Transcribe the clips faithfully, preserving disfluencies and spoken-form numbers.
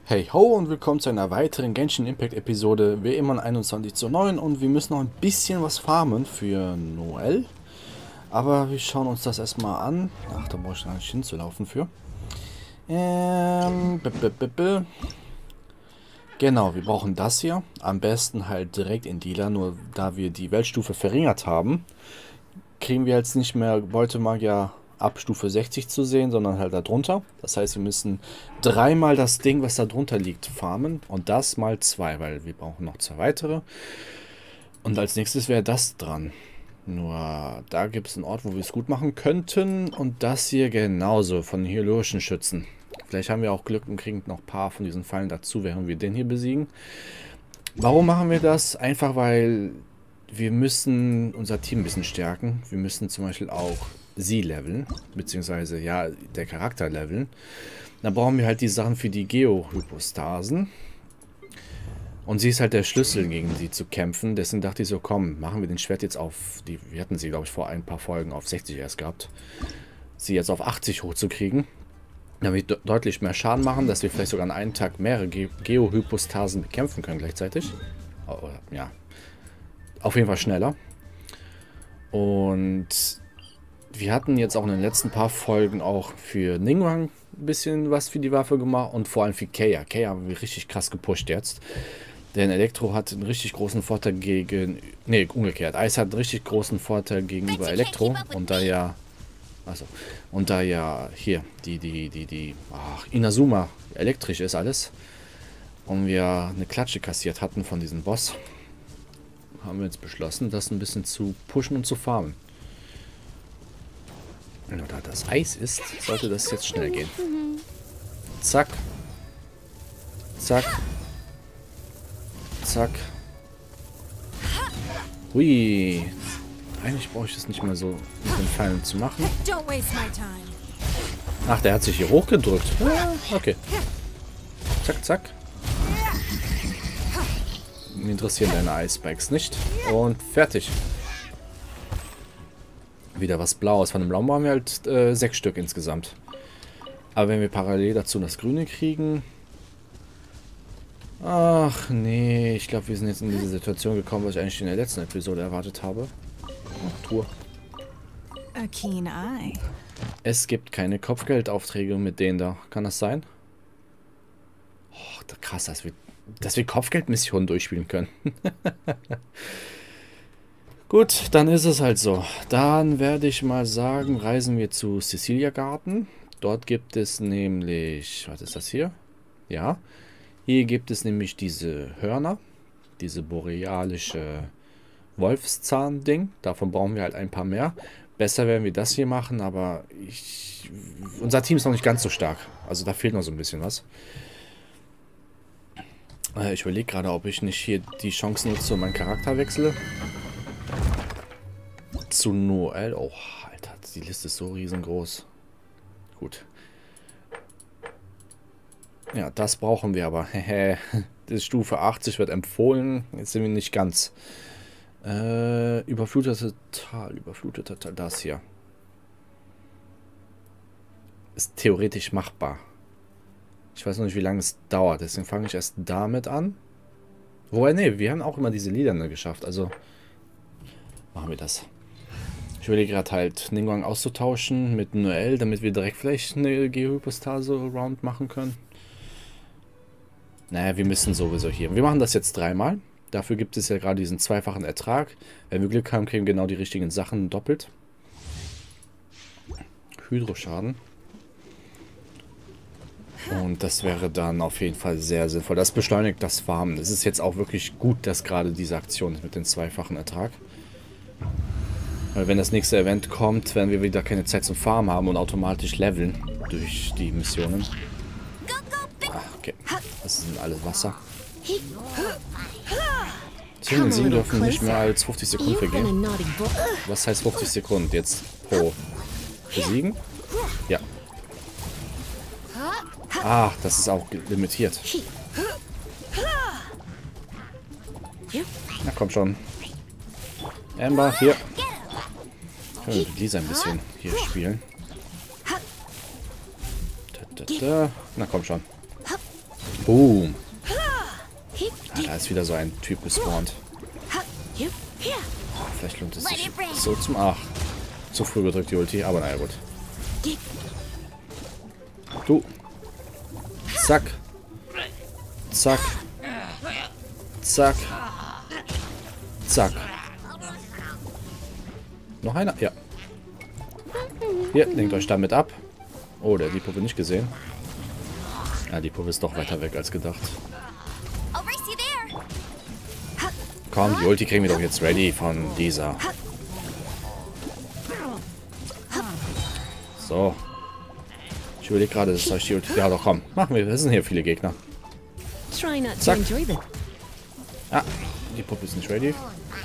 Hey ho und willkommen zu einer weiteren Genshin Impact Episode, wie immer einundzwanzig zu neun, und wir müssen noch ein bisschen was farmen für Noel. Aber wir schauen uns das erstmal an. Ach, da brauche ich gar nicht hinzulaufen für. Ähm, b -b -b -b. Genau, wir brauchen das hier. Am besten halt direkt in Dealer, nur da wir die Weltstufe verringert haben, kriegen wir jetzt nicht mehr Beutemagier ab Stufe sechzig zu sehen, sondern halt darunter. Das heißt, wir müssen dreimal das Ding, was da drunter liegt, farmen. Und das mal zwei, weil wir brauchen noch zwei weitere. Und als nächstes wäre das dran. Nur da gibt es einen Ort, wo wir es gut machen könnten. Und das hier genauso, von den hyalurischen Schützen. Vielleicht haben wir auch Glück und kriegen noch ein paar von diesen Fallen dazu, während wir den hier besiegen. Warum machen wir das? Einfach weil wir müssen unser Team ein bisschen stärken. Wir müssen zum Beispiel auch sie leveln, beziehungsweise ja, der Charakter leveln. Dann brauchen wir halt die Sachen für die Geohypostasen. Und sie ist halt der Schlüssel, gegen sie zu kämpfen. Deswegen dachte ich so, komm, machen wir den Schwert jetzt auf, die, wir hatten sie, glaube ich, vor ein paar Folgen auf sechzig erst gehabt. Sie jetzt auf achtzig hochzukriegen. Damit wir deutlich mehr Schaden machen, dass wir vielleicht sogar an einem Tag mehrere Ge Geohypostasen bekämpfen können gleichzeitig. Oder, ja, auf jeden Fall schneller. Und wir hatten jetzt auch in den letzten paar Folgen auch für Ningguang ein bisschen was für die Waffe gemacht und vor allem für Kaeya. Kaeya haben wir richtig krass gepusht jetzt. Denn Elektro hat einen richtig großen Vorteil gegen... Ne, umgekehrt. Eis hat einen richtig großen Vorteil gegenüber Elektro. Und da ja... Also, und da ja hier die, die, die, die... Ach, Inazuma elektrisch ist alles. Und wir eine Klatsche kassiert hatten von diesem Boss, haben wir jetzt beschlossen, das ein bisschen zu pushen und zu farmen. Wenn da das Eis ist, sollte das jetzt schnell gehen. Zack. Zack. Zack. Hui. Eigentlich brauche ich das nicht mehr so mit den Pfeilen zu machen. Ach, der hat sich hier hochgedrückt. Ah, okay. Zack, zack. Mich interessieren deine Eisspikes nicht. Und fertig. Wieder was Blaues. Von dem Blauen haben wir halt äh, sechs Stück insgesamt. Aber wenn wir parallel dazu das Grüne kriegen... Ach nee, ich glaube, wir sind jetzt in diese Situation gekommen, was ich eigentlich in der letzten Episode erwartet habe. Ach, Tour. Es gibt keine Kopfgeldaufträge mit denen da. Kann das sein? Oh, krass, dass wir, dass wir Kopfgeldmissionen durchspielen können. Gut, dann ist es halt so. Dann werde ich mal sagen, reisen wir zu Cecilia Garten. Dort gibt es nämlich... Was ist das hier? Ja. Hier gibt es nämlich diese Hörner. Diese borealische Wolfszahn-Ding. Davon brauchen wir halt ein paar mehr. Besser werden wir das hier machen, aber ich, unser Team ist noch nicht ganz so stark. Also da fehlt noch so ein bisschen was. Ich überlege gerade, ob ich nicht hier die Chance nutze und meinen Charakter wechsle. Zu Noel. Oh, Alter, die Liste ist so riesengroß. Gut. Ja, das brauchen wir aber. Das Stufe achtzig wird empfohlen. Jetzt sind wir nicht ganz. Äh, überflutete Tal, überflutete Tal, das hier. Ist theoretisch machbar. Ich weiß noch nicht, wie lange es dauert. Deswegen fange ich erst damit an. Wobei, ne, wir haben auch immer diese Lieder geschafft. Also machen wir das. Ich überlege gerade halt, Ningguang auszutauschen mit Noel, damit wir direkt vielleicht eine Geohypostase-Round machen können. Naja, wir müssen sowieso hier. Wir machen das jetzt dreimal. Dafür gibt es ja gerade diesen zweifachen Ertrag. Wenn wir Glück haben, kriegen wir genau die richtigen Sachen doppelt. Hydroschaden. Und das wäre dann auf jeden Fall sehr sinnvoll. Das beschleunigt das Farmen. Es ist jetzt auch wirklich gut, dass gerade diese Aktion ist mit dem zweifachen Ertrag. Weil wenn das nächste Event kommt, werden wir wieder keine Zeit zum Farmen haben und automatisch leveln durch die Missionen. Ah, okay. Das sind alles Wasser. zehn Siegen dürfen nicht mehr als fünfzig Sekunden vergehen. Was heißt fünfzig Sekunden jetzt pro besiegen? Ja. Ah, das ist auch limitiert. Na komm schon. Amber, hier. Können wir mit Lisa ein bisschen hier spielen. Da, da, da. Na komm schon. Boom. Ah, da ist wieder so ein Typ gespawnt. Vielleicht lohnt es sich so zum... Ach, zu früh gedrückt die Ulti, aber naja, gut. Du. Zack. Zack. Zack. Zack. Noch einer? Ja. Hier, lenkt euch damit ab. Oh, der hat die Puppe nicht gesehen. Ja, die Puppe ist doch weiter weg als gedacht. Komm, die Ulti kriegen wir doch jetzt ready von dieser. So. Ich überlege gerade, das soll ich die Ulti... Ja doch, komm. Machen wir. Das sind hier viele Gegner. Zack. Ah, die Puppe ist nicht ready.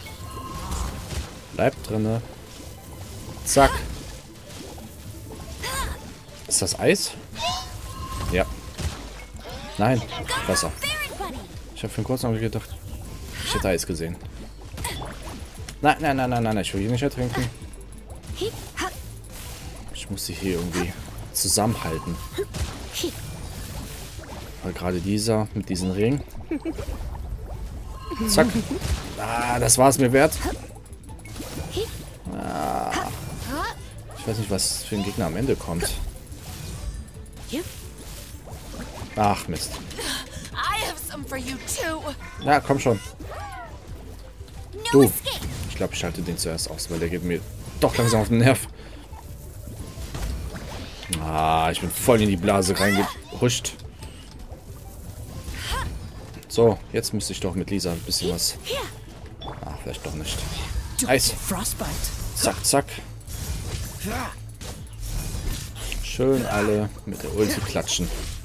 Bleibt drinne. Zack. Ist das Eis? Ja. Nein, Wasser. Ich habe für einen kurzen Augenblick gedacht, ich hätte Eis gesehen. Nein, nein, nein, nein, nein, ich will hier nicht ertrinken. Ich muss sie hier irgendwie zusammenhalten. Weil gerade dieser mit diesem Ring. Zack. Ah, das war es mir wert. Ah. Ich weiß nicht, was für ein Gegner am Ende kommt. Ach, Mist. Na, komm schon. Du. Ich glaube, ich schalte den zuerst aus, weil der geht mir doch langsam auf den Nerv. Ah, ich bin voll in die Blase reingehuscht. So, jetzt müsste ich doch mit Lisa ein bisschen was... Ah, vielleicht doch nicht. Eis. Zack, zack. Schön alle mit der Ulti klatschen.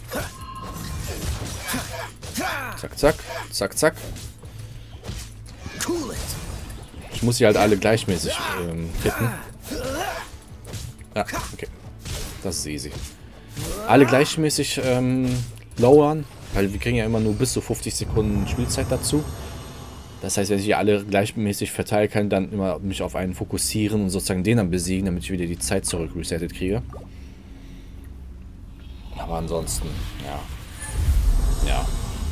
Zack, zack. Zack, zack. Ich muss sie halt alle gleichmäßig ähm, hitten. Ja, okay. Das ist easy. Alle gleichmäßig ähm, lowern, weil wir kriegen ja immer nur bis zu fünfzig Sekunden Spielzeit dazu. Das heißt, wenn ich alle gleichmäßig verteilen kann, dann immer mich auf einen fokussieren und sozusagen den dann besiegen, damit ich wieder die Zeit zurück resettet kriege. Aber ansonsten, ja. Ja.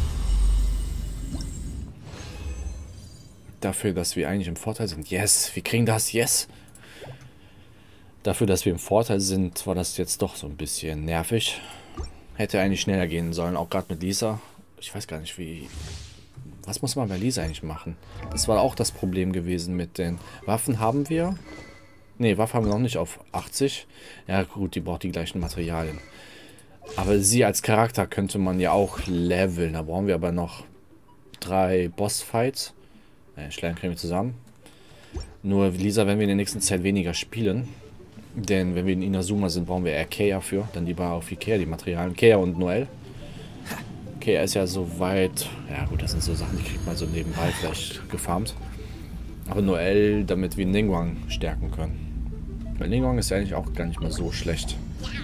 Dafür, dass wir eigentlich im Vorteil sind. Yes, wir kriegen das, yes. Dafür, dass wir im Vorteil sind, war das jetzt doch so ein bisschen nervig. Hätte eigentlich schneller gehen sollen, auch gerade mit Lisa. Ich weiß gar nicht, wie... Was muss man bei Lisa eigentlich machen? Das war auch das Problem gewesen mit den Waffen haben wir. Ne, Waffen haben wir noch nicht auf achtzig. Ja gut, die braucht die gleichen Materialien. Aber sie als Charakter könnte man ja auch leveln. Da brauchen wir aber noch drei Bossfights. Ne, Schleiern kriegen wir zusammen. Nur Lisa werden wir in der nächsten Zeit weniger spielen. Denn wenn wir in Inazuma sind, brauchen wir eher Kea für. Dann lieber auf Ikea die Materialien. Kea und Noel. Kea ist ja so weit... Ja gut, das sind so Sachen, die kriegt man so nebenbei vielleicht gefarmt. Aber Noel, damit wir Ningguang stärken können. Weil Ningguang ist ja eigentlich auch gar nicht mal so schlecht.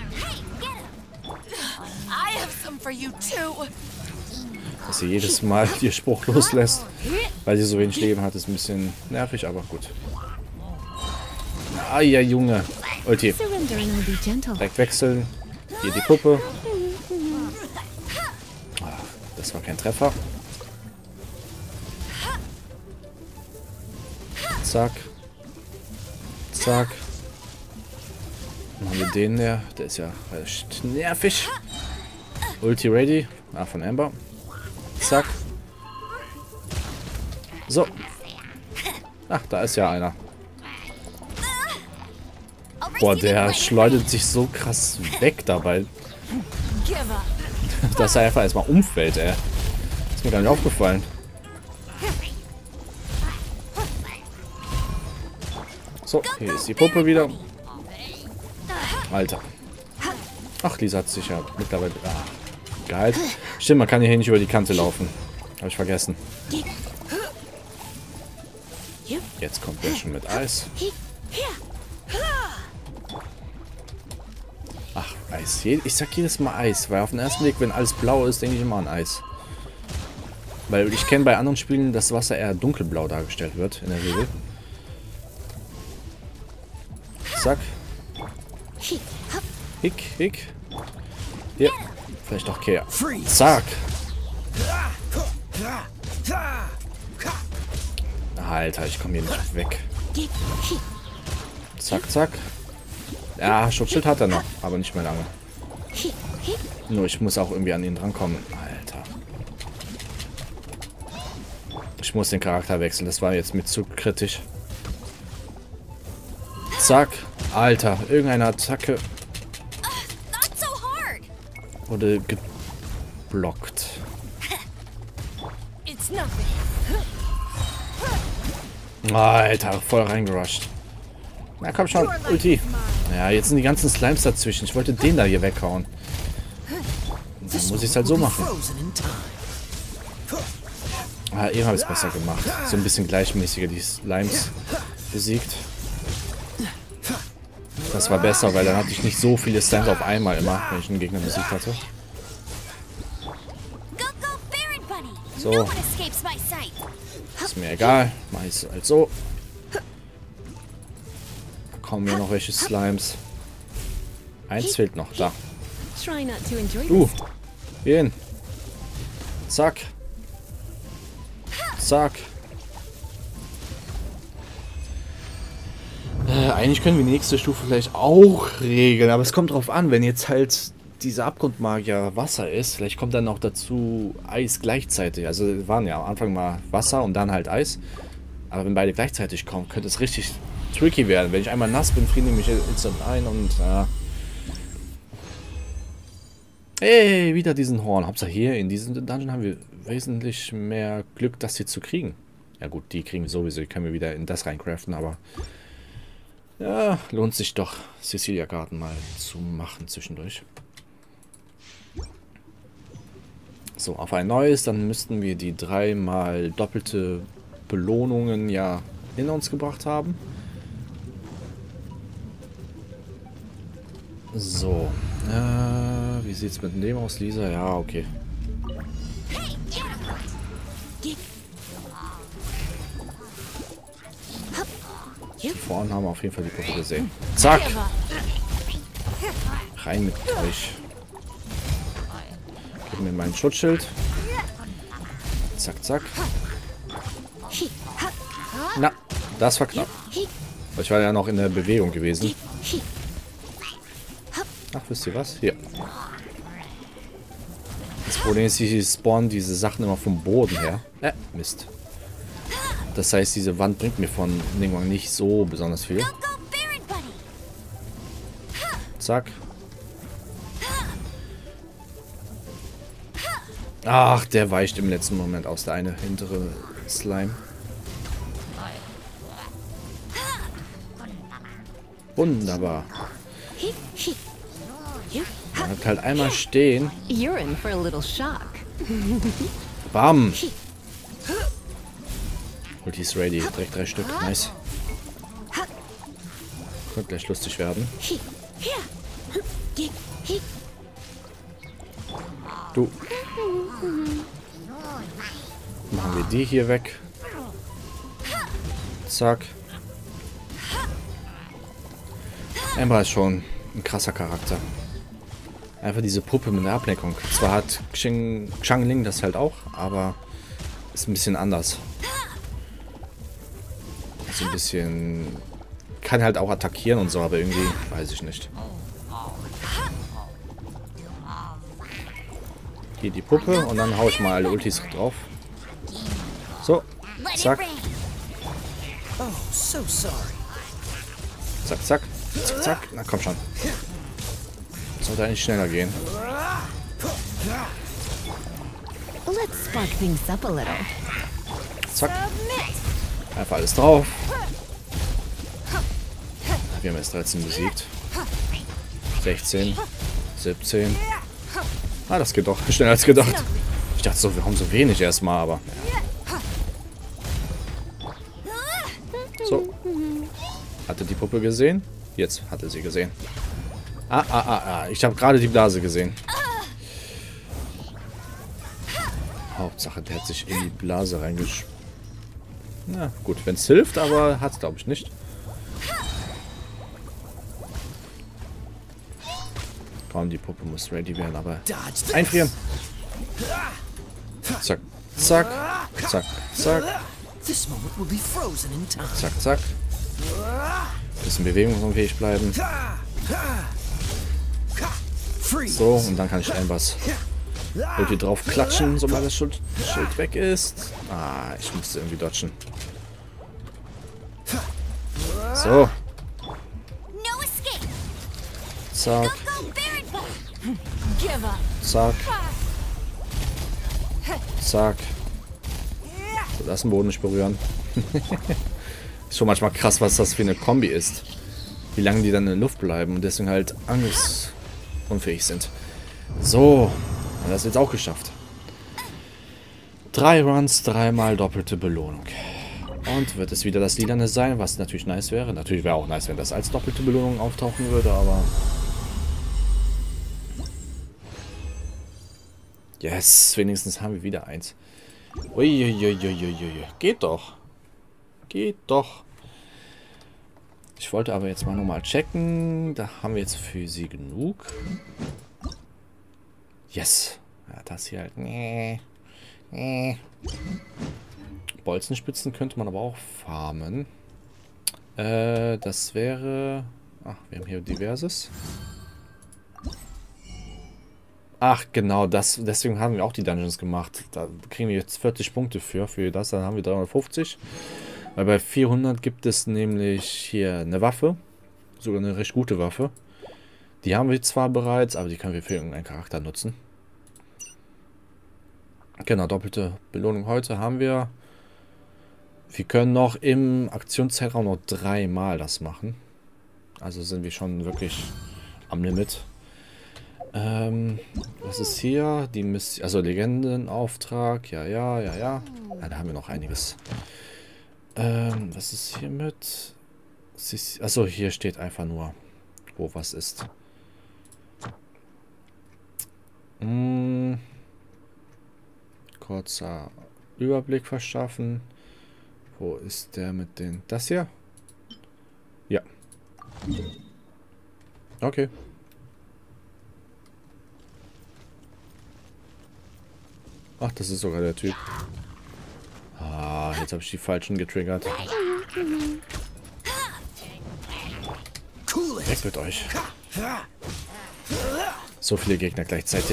Dass sie jedes Mal ihr Spruch loslässt, weil sie so wenig Leben hat, ist ein bisschen nervig, aber gut. Ah ja, Junge. Ulti. Direkt wechseln. Hier die Puppe. Ah, das war kein Treffer. Zack. Zack. Machen wir den der. Der ist ja recht nervig. Ulti ready. Ah, von Amber. Zack. So. Ach, da ist ja einer. Boah, der schleudert sich so krass weg dabei. Dass er einfach erstmal umfällt, ey. Ist mir gar nicht aufgefallen. So, hier ist die Puppe wieder. Alter. Ach, Lisa hat sich ja mittlerweile... Ah, geil. Stimmt, man kann hier nicht über die Kante laufen. Habe ich vergessen. Jetzt kommt der schon mit Eis. Ach, Eis. Ich sag jedes Mal Eis, weil auf den ersten Blick, wenn alles blau ist, denke ich immer an Eis. Weil ich kenne bei anderen Spielen, dass Wasser eher dunkelblau dargestellt wird, in der Regel. Zack. Hick, hick. Hier. Vielleicht doch Kea. Zack. Alter, ich komme hier nicht weg. Zack, zack. Ja, Schutzschild hat er noch, aber nicht mehr lange. Nur ich muss auch irgendwie an ihn drankommen. Alter. Ich muss den Charakter wechseln, das war jetzt mit zu kritisch. Zack. Alter, irgendeine Attacke wurde geblockt. Alter, voll reingerusht. Na komm schon, Ulti. Ja, jetzt sind die ganzen Slimes dazwischen. Ich wollte den da hier weghauen. Dann muss ich es halt so machen. Ah, eben habe ich es besser gemacht. So ein bisschen gleichmäßiger die Slimes besiegt. Das war besser, weil dann hatte ich nicht so viele Slimes auf einmal immer, wenn ich einen Gegner besiegt hatte. So. Ist mir egal. Mach ich es halt so. Da kommen mir noch welche Slimes. Eins fehlt noch. Da. Du. Gehen. Zack. Zack. Äh, eigentlich können wir die nächste Stufe vielleicht auch regeln, aber es kommt drauf an, wenn jetzt halt dieser Abgrundmagier Wasser ist, vielleicht kommt dann noch dazu Eis gleichzeitig. Also waren ja am Anfang mal Wasser und dann halt Eis. Aber wenn beide gleichzeitig kommen, könnte es richtig tricky werden. Wenn ich einmal nass bin, friere ich mich instant ein und äh hey, wieder diesen Horn. Hauptsache hier in diesem Dungeon haben wir wesentlich mehr Glück, das hier zu kriegen. Ja gut, die kriegen wir sowieso. Die können wir wieder in das reincraften, aber ja, lohnt sich doch, Cecilia Garden mal zu machen zwischendurch. So, auf ein neues, dann müssten wir die dreimal doppelte Belohnungen ja hinter uns gebracht haben. So, äh, wie sieht's mit dem aus, Lisa? Ja, okay. Vorhin haben wir auf jeden Fall die Puppe gesehen. Zack! Rein mit euch. Gib mir mein Schutzschild. Zack, zack. Na, das war knapp. Ich war ja noch in der Bewegung gewesen. Ach, wisst ihr was? Hier. Das Problem ist, sie spawnen diese Sachen immer vom Boden her. Äh, Mist. Das heißt, diese Wand bringt mir von Ningguang nicht so besonders viel. Zack. Ach, der weicht im letzten Moment aus, der eine hintere Slime. Wunderbar. Man hat halt einmal stehen. Bam. Ulti ist ready. Direkt drei Stück. Nice. Könnte gleich lustig werden. Du. Machen wir die hier weg. Zack. Ember ist schon ein krasser Charakter. Einfach diese Puppe mit der Ablenkung. Zwar hat Xing, Xiangling das halt auch, aber ist ein bisschen anders. Ist ein bisschen... Kann halt auch attackieren und so, aber irgendwie weiß ich nicht. Hier die Puppe und dann hau ich mal alle Ultis drauf. So, zack. Zack, zack. Zack, zack. Na komm schon. Sollte eigentlich schneller gehen. Zack. Einfach alles drauf. Wir haben jetzt dreizehn besiegt. sechzehn. siebzehn. Ah, das geht doch schneller als gedacht. Ich dachte so, wir haben so wenig erstmal, aber... Ja. So. Hatte die Puppe gesehen? Jetzt hatte sie gesehen. Ah, ah, ah, ah. Ich habe gerade die Blase gesehen. Hauptsache, der hat sich in die Blase reingesch... Na gut, wenn es hilft, aber hat es glaube ich nicht. Komm, die Puppe muss ready werden, aber einfrieren. Zack, zack, zack, zack. Zack, zack. Bisschen bewegungsunfähig bleiben. So, und dann kann ich Einbass irgendwie drauf klatschen, sobald das Schild, Schild weg ist. Ah, ich musste irgendwie dodgen. So. Zack. Zack. Zack. So, das den Boden nicht berühren. Ist schon manchmal krass, was das für eine Kombi ist. Wie lange die dann in der Luft bleiben und deswegen halt angriffsunfähig sind. So. Und das ist jetzt auch geschafft. Drei Runs, dreimal doppelte Belohnung. Und wird es wieder das Lilane sein, was natürlich nice wäre. Natürlich wäre auch nice, wenn das als doppelte Belohnung auftauchen würde, aber... Yes, wenigstens haben wir wieder eins. Uiuiuiuiui. Geht doch. Geht doch. Ich wollte aber jetzt mal nochmal checken. Da haben wir jetzt für sie genug. Yes. Ja, das hier halt. Nee. Nee. Bolzenspitzen könnte man aber auch farmen. Äh, das wäre... Ach, wir haben hier diverses. Ach, genau, das, deswegen haben wir auch die Dungeons gemacht. Da kriegen wir jetzt vierzig Punkte für. Für das, dann haben wir dreihundertfünfzig. Weil bei vierhundert gibt es nämlich hier eine Waffe. Sogar eine recht gute Waffe. Die haben wir zwar bereits, aber die können wir für irgendeinen Charakter nutzen. Genau, doppelte Belohnung heute haben wir. Wir können noch im Aktionszeitraum noch dreimal das machen. Also sind wir schon wirklich am Limit. Ähm, was ist hier? Die Mission, also Legendenauftrag. Ja, ja, ja, ja. Ja, da haben wir noch einiges. Ähm, was ist hier mit? Achso, hier steht einfach nur, wo was ist. Hm. Kurzer Überblick verschaffen. Wo ist der mit den... Das hier? Ja. Okay. Ach, das ist sogar der Typ. Ah, jetzt habe ich die falschen getriggert. Weg mit euch. So viele Gegner gleichzeitig.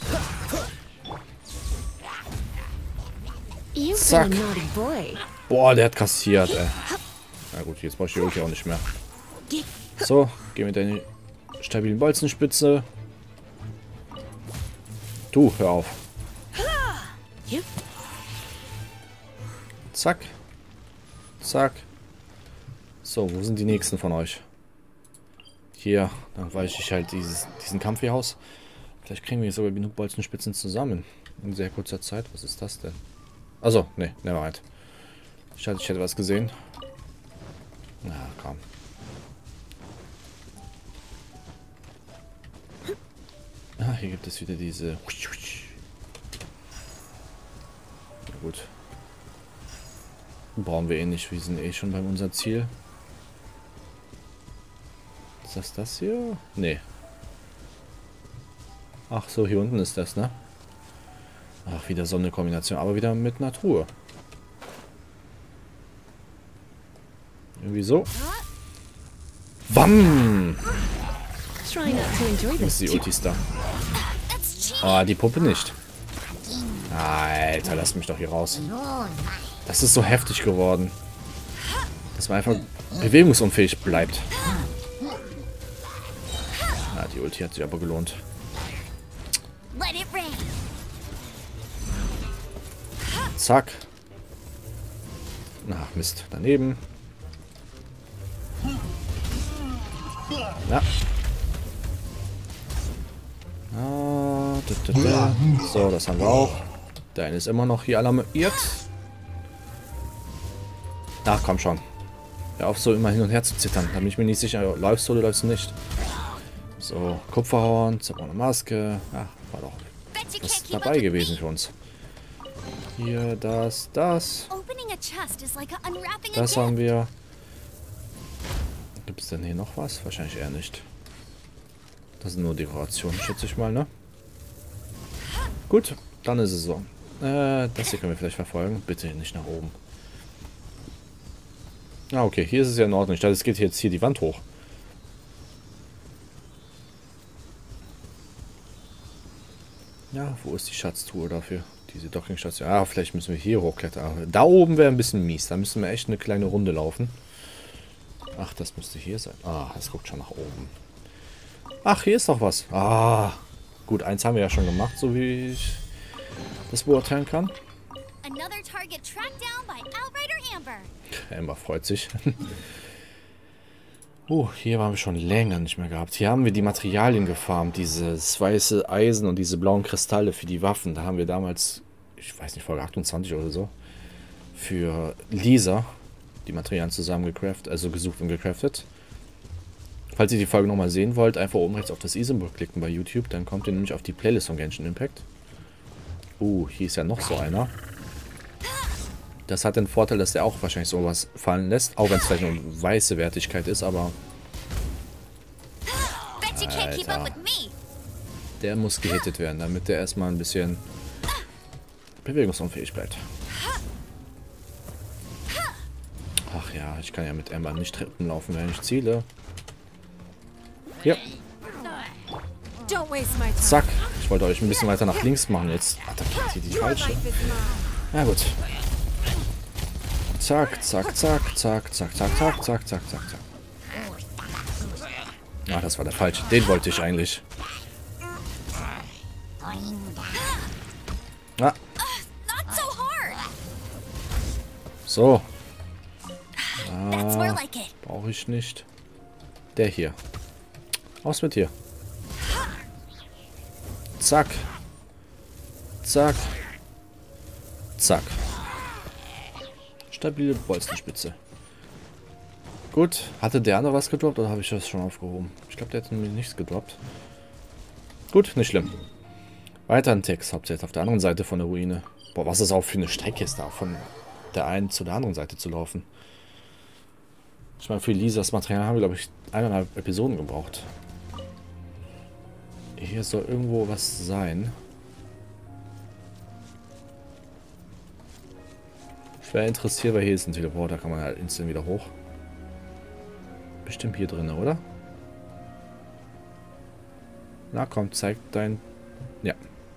Zack. Boah, der hat kassiert, ey. Na gut, jetzt brauche ich die Ulti auch nicht mehr. So, geh mit deiner stabilen Bolzenspitze. Du, hör auf. Zack. Zack. So, wo sind die nächsten von euch? Hier, dann weiche ich halt dieses, diesen Kampf hier aus. Vielleicht kriegen wir sogar genug Bolzenspitzen zusammen. In sehr kurzer Zeit. Was ist das denn? Also, ne, nevermind. Ich hatte, ich hätte was gesehen. Na, komm. Ah, hier gibt es wieder diese... Ja, gut. Brauchen wir eh nicht. Wir sind eh schon bei unserem Ziel. Ist das das hier? Nee. Ach so, hier unten ist das, ne? Ach, wieder so eine Kombination. Aber wieder mit einer Truhe. Irgendwie so. Bam! Ist die Ultis da. Ah, die Puppe nicht. Alter, lass mich doch hier raus. Das ist so heftig geworden. Dass man einfach bewegungsunfähig bleibt. Ja, die Ulti hat sich aber gelohnt. Zack. Ach, Mist. Daneben. Ja. Ah, da, da, da. So, das haben wir auch. Der eine ist immer noch hier alarmiert. Ach, komm schon. Hör auf, so immer hin und her zu zittern. Da bin ich mir nicht sicher, läufst du oder läufst du nicht. So, Kupferhorn, zerbrochene Maske. Ja, war doch was dabei gewesen für uns. Hier, das, das. Das haben wir. Gibt es denn hier noch was? Wahrscheinlich eher nicht. Das sind nur Dekorationen, schätze ich mal, ne? Gut, dann ist es so. Äh, das hier können wir vielleicht verfolgen. Bitte nicht nach oben. Ah, okay. Hier ist es ja in Ordnung. Ich dachte, es geht jetzt hier die Wand hoch. Ja, wo ist die Schatztruhe dafür? Diese Dockingstation. Ah, vielleicht müssen wir hier hochklettern. Da oben wäre ein bisschen mies. Da müssen wir echt eine kleine Runde laufen. Ach, das müsste hier sein. Ah, es guckt schon nach oben. Ach, hier ist doch was. Ah, gut, eins haben wir ja schon gemacht, so wie ich das beurteilen kann. Amber freut sich. Oh, hier waren wir schon länger nicht mehr gehabt. Hier haben wir die Materialien gefarmt. Dieses weiße Eisen und diese blauen Kristalle für die Waffen. Da haben wir damals, ich weiß nicht, Folge achtundzwanzig oder so, für Lisa die Materialien zusammen gecraftet, also gesucht und gecraftet. Falls ihr die Folge nochmal sehen wollt, einfach oben rechts auf das i-Symbol klicken bei YouTube. Dann kommt ihr nämlich auf die Playlist von Genshin Impact. Uh, hier ist ja noch so einer. Das hat den Vorteil, dass der auch wahrscheinlich sowas fallen lässt. Auch wenn es vielleicht eine weiße Wertigkeit ist, aber... Alter. Der muss gehittet werden, damit der erstmal ein bisschen bewegungsunfähig bleibt. Ach ja, ich kann ja mit Amber nicht Treppen laufen, wenn ich ziele. Ja. Zack. Ich wollte euch ein bisschen weiter nach links machen. Jetzt attackiert hier die falsche. Na gut. Zack, zack, zack, zack, zack, zack, zack, zack, zack, zack, zack. Ah, das war der falsche. Den wollte ich eigentlich. Ah. So. Ah, brauche ich nicht. Der hier. Aus mit dir. Zack. Zack. Zack. Stabile Bolzenspitze. Gut. Hatte der noch was gedroppt oder habe ich das schon aufgehoben? Ich glaube, der hat mir nichts gedroppt. Gut, nicht schlimm. Weiter ein Text. Hauptsächlich auf der anderen Seite von der Ruine. Boah, was ist auch für eine Strecke ist da, von der einen zu der anderen Seite zu laufen. Ich meine, für Lisas Material haben wir, glaube ich, eineinhalb Episoden gebraucht. Hier soll irgendwo was sein. Ich wäre interessiert, weil hier ist ein Teleporter, kann man halt instant wieder hoch. Bestimmt hier drin, oder? Na komm, zeig dein... Ja.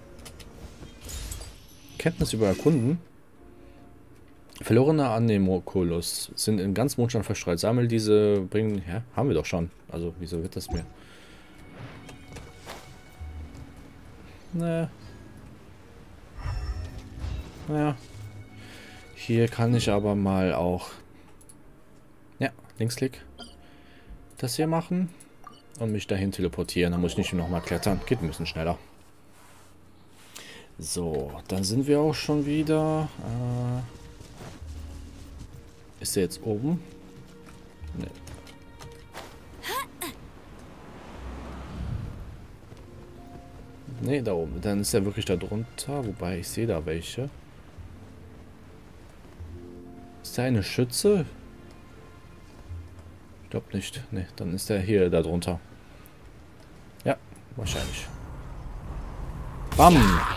Kenntnis über Erkunden. Verlorene Anemokulus sind in ganz Mondstein verstreut. Sammel diese, bringen... Ja, haben wir doch schon. Also, wieso wird das mir... Ne. Naja. Hier kann ich aber mal auch... Ja, Linksklick. Das hier machen. Und mich dahin teleportieren. Dann muss ich nicht nochmal klettern. Geht ein bisschen schneller. So, dann sind wir auch schon wieder... Äh, ist der jetzt oben? Ne. Ne, da oben. Dann ist er wirklich da drunter. Wobei, ich sehe da welche. Ist da eine Schütze? Ich glaube nicht. Ne, dann ist er hier da drunter. Ja, wahrscheinlich. Bam!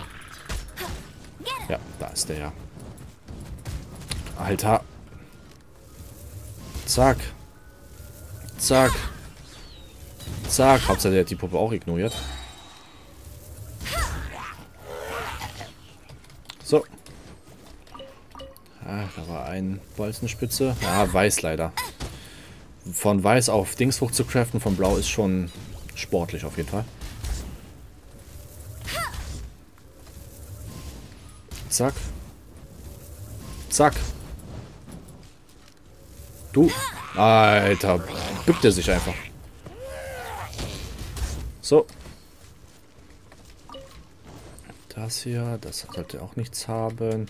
Ja, da ist der ja. Alter. Zack. Zack. Zack. Hauptsache der hat die Puppe auch ignoriert. So. Ah, da war ein Bolzenspitze. Ja, weiß leider. Von weiß auf Dings hoch zu craften, von blau ist schon sportlich auf jeden Fall. Zack. Zack. Du. Alter. Bückt er sich einfach. So. Das hier, das sollte auch nichts haben.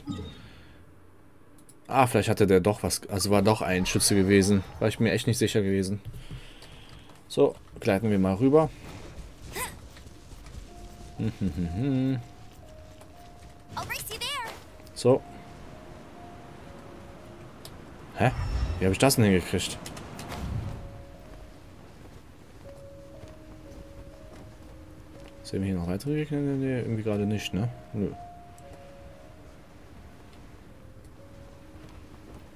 Ah, vielleicht hatte der doch was. Also war doch ein Schütze gewesen. War ich mir echt nicht sicher gewesen. So, gleiten wir mal rüber. So. Hä? Wie habe ich das denn hingekriegt? Sehen wir hier noch weitere Gegner? Nee, irgendwie gerade nicht, ne? Nö.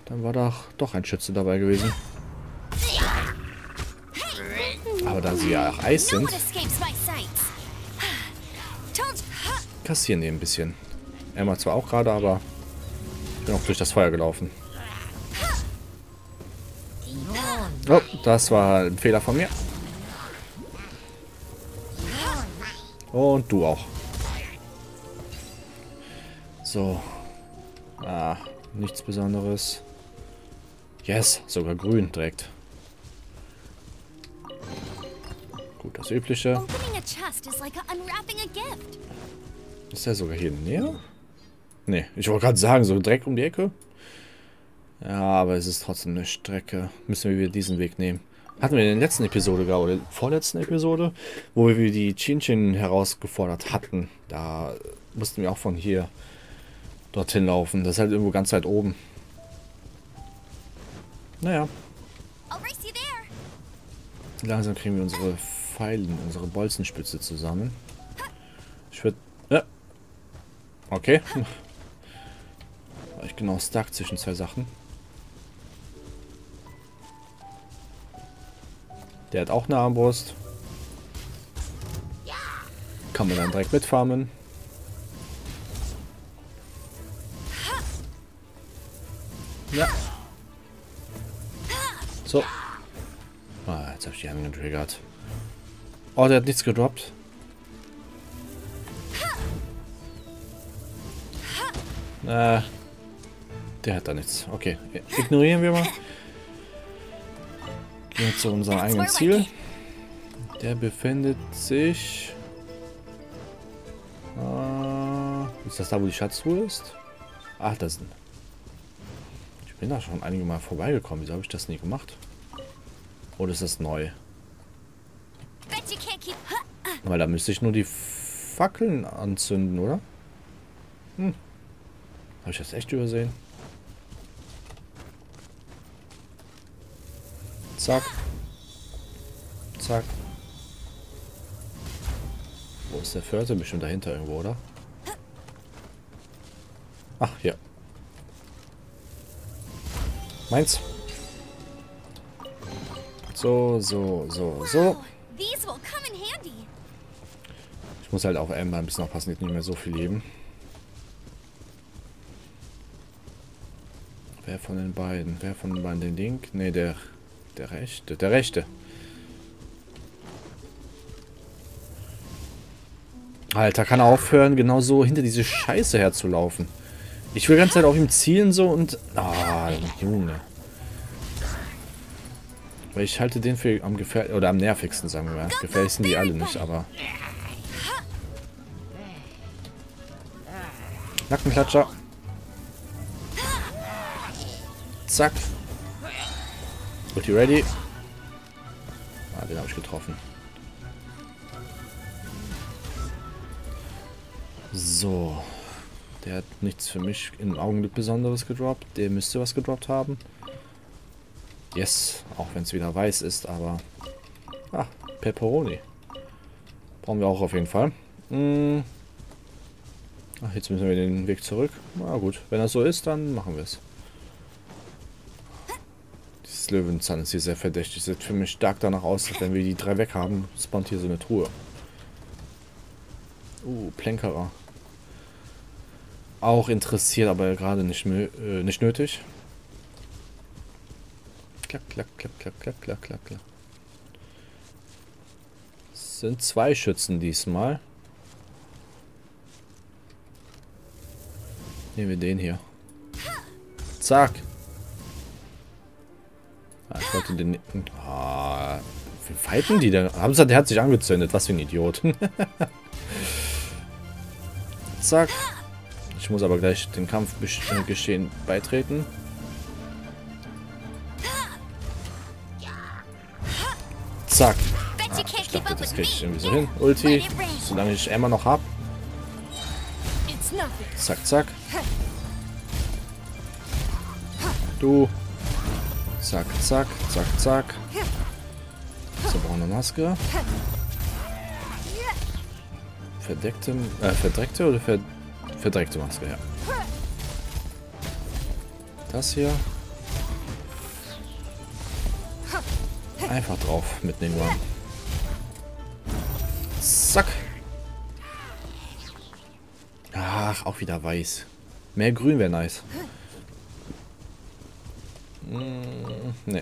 Dann war doch doch ein Schütze dabei gewesen. Aber da sie ja auch Eis sind, kassieren die ein bisschen. Emma zwar auch gerade, aber ich bin auch durch das Feuer gelaufen. Oh, das war ein Fehler von mir. Und du auch. So. Ah, nichts Besonderes. Yes, sogar grün direkt. Gut, das Übliche. Ist der sogar hier näher? Ne, ich wollte gerade sagen, so direkt um die Ecke. Ja, aber es ist trotzdem eine Strecke. Müssen wir wieder diesen Weg nehmen. Hatten wir in der letzten Episode, glaube ich, oder vorletzten Episode, wo wir die Chinchin herausgefordert hatten. Da mussten wir auch von hier dorthin laufen. Das ist halt irgendwo ganz weit oben. Naja. Langsam kriegen wir unsere Pfeilen, unsere Bolzenspitze zusammen. Ich würde... Ja. Okay. War ich genau stuck zwischen zwei Sachen. Der hat auch eine Armbrust. Kann man dann direkt mitfarmen. Ja. So. Ah, jetzt habe ich die anderen getriggert. Oh, der hat nichts gedroppt. Äh, der hat da nichts. Okay, ignorieren wir mal. Gehen wir zu unserem eigenen Ziel. Der befindet sich... Äh, ist das da, wo die Schatztruhe ist? Ach, das ist... Ich bin da schon einige Mal vorbeigekommen. Wieso habe ich das nie gemacht? Oder ist das neu? Weil da müsste ich nur die Fackeln anzünden, oder? Hm. Habe ich das echt übersehen? Zack. Zack. Wo ist der vierte? Bestimmt dahinter irgendwo, oder? Ach, hier. Meins. So, so, so, so. Ich muss halt auf Amber ein bisschen aufpassen, die hat nicht mehr so viel Leben. Wer von den beiden? Wer von den beiden den Link? Ne, der, der rechte. Der rechte. Alter, kann er aufhören, genau so hinter diese Scheiße herzulaufen. Ich will die ganze Zeit auf ihm zielen so und... Ah, Junge. Weil ich halte den für am gefähr oder am nervigsten, sagen wir mal. Gefährlich sind die alle nicht, aber... Nackenklatscher. Zack. Ulti ready. Ah, den habe ich getroffen. So. Der hat nichts für mich im Augenblick Besonderes gedroppt. Der müsste was gedroppt haben. Yes. Auch wenn es wieder weiß ist, aber... Ah, Pepperoni. Brauchen wir auch auf jeden Fall. Hm. Ach, jetzt müssen wir den Weg zurück. Na gut, wenn das so ist, dann machen wir es. Dieses Löwenzahn ist hier sehr verdächtig. Sieht für mich stark danach aus, dass wenn wir die drei weg haben, spawnt hier so eine Truhe. Uh, Plänkerer. Auch interessiert, aber gerade nicht, äh, nicht nötig. Klack, klack, klack, klack, klack, klack, klack, klack. Es sind zwei Schützen diesmal. Nehmen wir den hier. Zack. Ah, ich wollte den... Ah, wie fighten die denn? Hamza, der hat sich angezündet. Was für ein Idiot. Zack. Ich muss aber gleich dem Kampfgeschehen beitreten. Zack. Ah, ich dachte, das kriege ich irgendwie so hin. Ulti. Solange ich Emma noch habe. Zack, zack. Du. Zack, zack, zack, zack. So, brauchen wir eine Maske. Verdeckte, äh, verdreckte oder ver, verdreckte Maske, ja. Das hier. Einfach drauf mit den Run. Zack. Ach, auch wieder weiß. Mehr grün wäre nice. Hm, ne.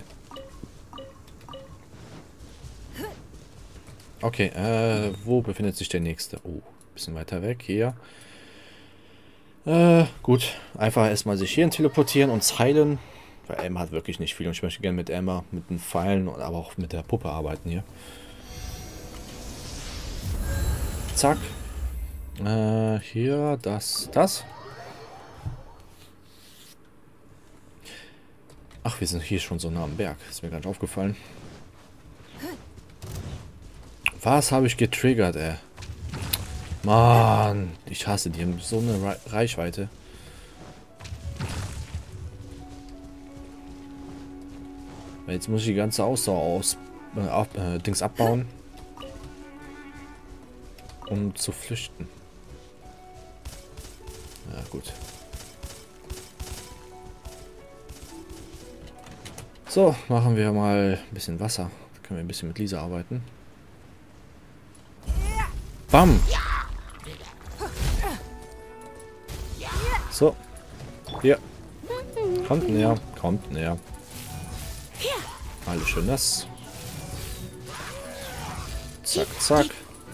Okay, äh, wo befindet sich der nächste? Oh, bisschen weiter weg, hier. Äh, gut. Einfach erstmal sich hierhin teleportieren und heilen. Weil Emma hat wirklich nicht viel und ich möchte gerne mit Emma, mit den Pfeilen, aber auch mit der Puppe arbeiten hier. Zack. Äh, hier, das, das. Ach, wir sind hier schon so nah am Berg. Ist mir gar nicht aufgefallen. Was habe ich getriggert, ey? Mann, ich hasse die. Haben so eine Re Reichweite. Jetzt muss ich die ganze Ausdauer aus äh, ab, äh, Dings abbauen, um zu flüchten. Ja, gut. So, machen wir mal ein bisschen Wasser. Da können wir ein bisschen mit Lisa arbeiten. Bam! So. Hier. Kommt näher. Kommt näher. Alles schön nass. Zack, zack.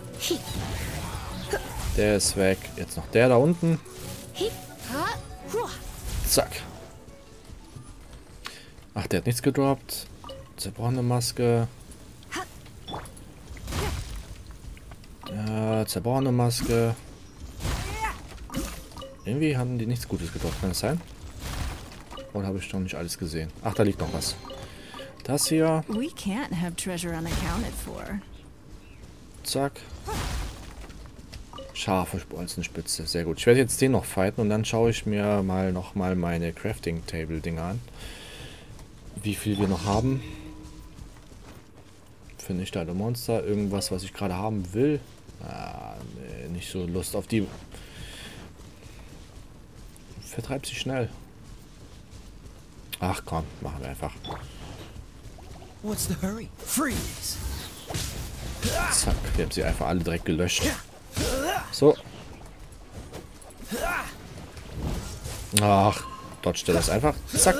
Der ist weg. Jetzt noch der da unten. Zack. Ach, der hat nichts gedroppt. Zerbrochene Maske. Ja, zerbrochene Maske. Irgendwie haben die nichts Gutes gedroppt. Kann das sein? Oder habe ich noch nicht alles gesehen? Ach, da liegt noch was. Das hier. We can't have treasure unaccounted for. Zack. Scharfe Bolzenspitze. Sehr gut. Ich werde jetzt den noch fighten und dann schaue ich mir mal noch mal meine Crafting Table Dinger an. Wie viel wir noch haben. Finde ich da der Monster. Irgendwas, was ich gerade haben will. Ah, nee, nicht so Lust auf die. Vertreibt sich schnell. Ach komm, machen wir einfach. What's the hurry? Freeze! Zack, wir haben sie einfach alle direkt gelöscht. So. Ach, dodge der das einfach. Zack.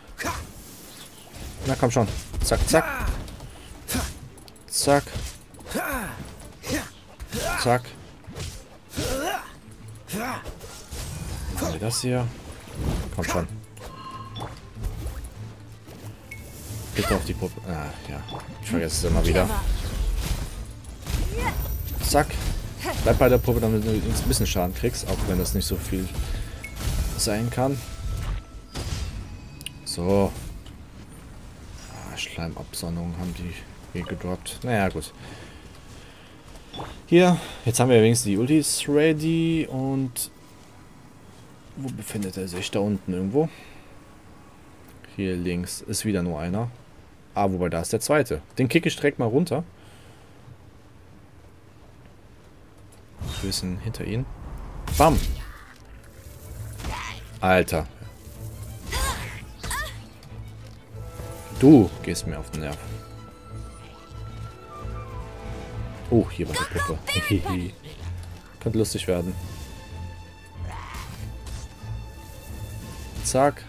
Na komm schon. Zack, zack. Zack. Zack. Machen wir das hier. Komm schon. Bitte auf die Puppe. Ah, ja. Ich vergesse es immer wieder. Zack. Bleib bei der Puppe, damit du ein bisschen Schaden kriegst, auch wenn das nicht so viel sein kann. So. Ah, Schleimabsonnung haben die hier gedroppt. Naja, gut. Hier, jetzt haben wir wenigstens die Ultis ready und wo befindet er sich? Da unten irgendwo. Hier links ist wieder nur einer. Ah, wobei da ist der zweite. Den kicke ich direkt mal runter. Wir sind hinter ihnen. Bam! Alter. Du gehst mir auf den Nerv. Oh, hier war die Puppe. Könnte lustig werden. Zack.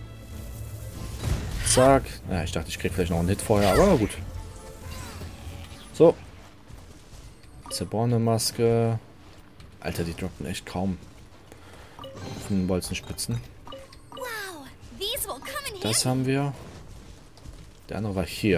Zack. Ja, ich dachte, ich krieg vielleicht noch einen Hit vorher, aber gut. So. Zerbrochene Maske. Alter, die droppen echt kaum. Von den Bolzenspitzen. Das haben wir. Der andere war hier.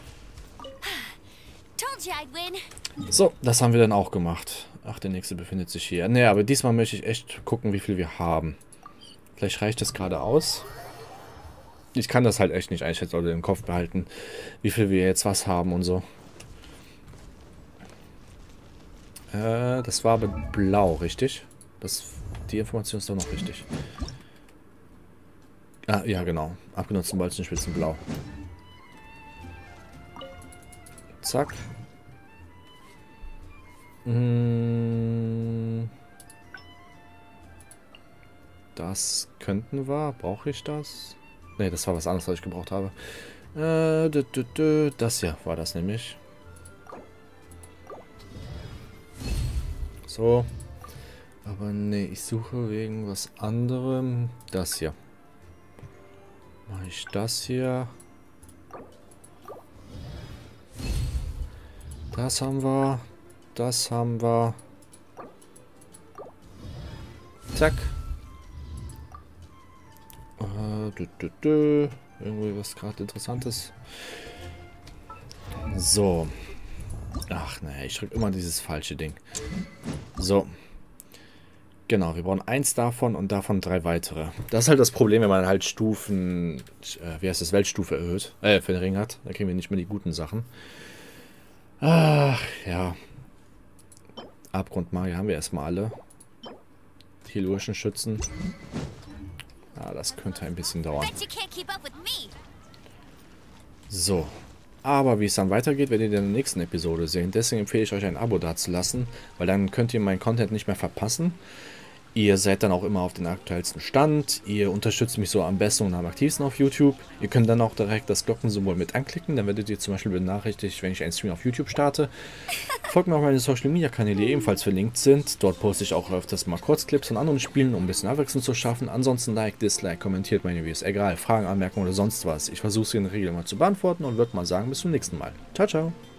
So, das haben wir dann auch gemacht. Ach, der nächste befindet sich hier. Ne, aber diesmal möchte ich echt gucken, wie viel wir haben. Vielleicht reicht das gerade aus. Ich kann das halt echt nicht einschätzen oder im Kopf behalten, wie viel wir jetzt was haben und so. Äh, das war aber blau, richtig? Das, die Information ist doch noch richtig. Ah, ja, genau. Abgenutzten Bolzenspitzen blau. Zack. Hm. Das könnten wir. Brauche ich das? Ne, das war was anderes, was ich gebraucht habe. Äh, dü, dü, dü, das hier war das nämlich. So. Aber nee, ich suche wegen was anderem. Das hier. Mache ich das hier. Das haben wir. Das haben wir. Zack. Äh, dü, dü, dü. Irgendwie was gerade Interessantes. So. Ach ne, ich drücke immer dieses falsche Ding. So. Genau, wir brauchen eins davon und davon drei weitere. Das ist halt das Problem, wenn man halt Stufen, äh, wie heißt das, Weltstufe erhöht, äh, für den Ring hat. Dann kriegen wir nicht mehr die guten Sachen. Ach, ja. Abgrundmagier haben wir erstmal alle. Tellurischen Schützen. Ja, das könnte ein bisschen dauern. So. Aber wie es dann weitergeht, werdet ihr in der nächsten Episode sehen. Deswegen empfehle ich euch ein Abo dazulassen, weil dann könnt ihr meinen Content nicht mehr verpassen. Ihr seid dann auch immer auf den aktuellsten Stand. Ihr unterstützt mich so am besten und am aktivsten auf YouTube. Ihr könnt dann auch direkt das Glockensymbol mit anklicken. Dann werdet ihr zum Beispiel benachrichtigt, wenn ich einen Stream auf YouTube starte. Folgt mir auf meine Social Media Kanäle, die ebenfalls verlinkt sind. Dort poste ich auch öfters mal Kurzclips von anderen Spielen, um ein bisschen Abwechslung zu schaffen. Ansonsten like, dislike, kommentiert meine Videos. Egal, Fragen, Anmerkungen oder sonst was. Ich versuche sie in der Regel mal zu beantworten und würde mal sagen, bis zum nächsten Mal. Ciao, ciao.